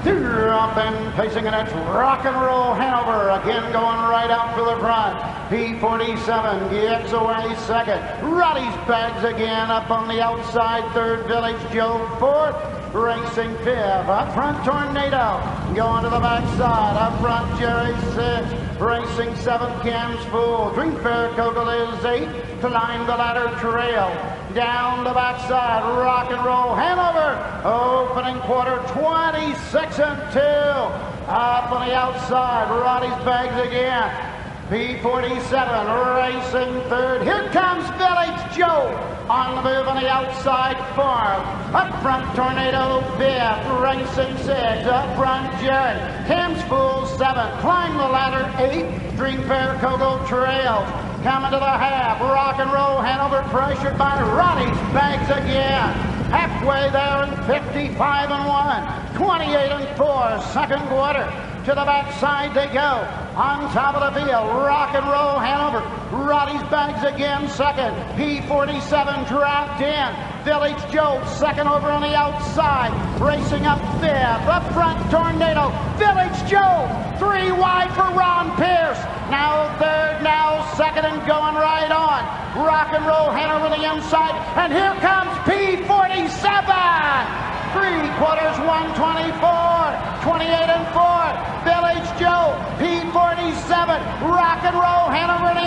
Dropping, pacing, and it's rock and roll Hanover. Again going right out for the front. P47 gets away second. Roddy's bags again up on the outside. Third, Village Joe fourth. Racing fifth. Up front, Tornado. Going to the backside. Up front, Jerry sixth. Racing seventh, Cam's Fool. Dreamfair Kogel is eighth. Climb the ladder trail. Down the backside, rock and roll Hanover. Opening quarter, 26-2. Up on the outside, Roddy's bags again. P47 racing third. Here comes Village Joe on the move on the outside fourth. Up front, Tornado fifth. Racing sixth. Up front, Jerry. Cam's Fool seventh. Climb the ladder eighth. Dreamfair Kogel trails. Coming to the half, rock and roll Hanover pressured by Roddy's bags again. Halfway there in 55-1, 28-4, second quarter. To the backside they go. On top of the field, rock and roll Hanover. Roddy's bags again second. P47 dropped in. Village Joe second over on the outside. Racing up fifth. Up front, Tornado. Village Joe. Three wide for Ron Pierce. Now third, now second, and going right on. Rock and roll Hanover on the inside. And here comes P47. Three quarters, 124, 28-4. Village Joe, P47, rock and roll Hanover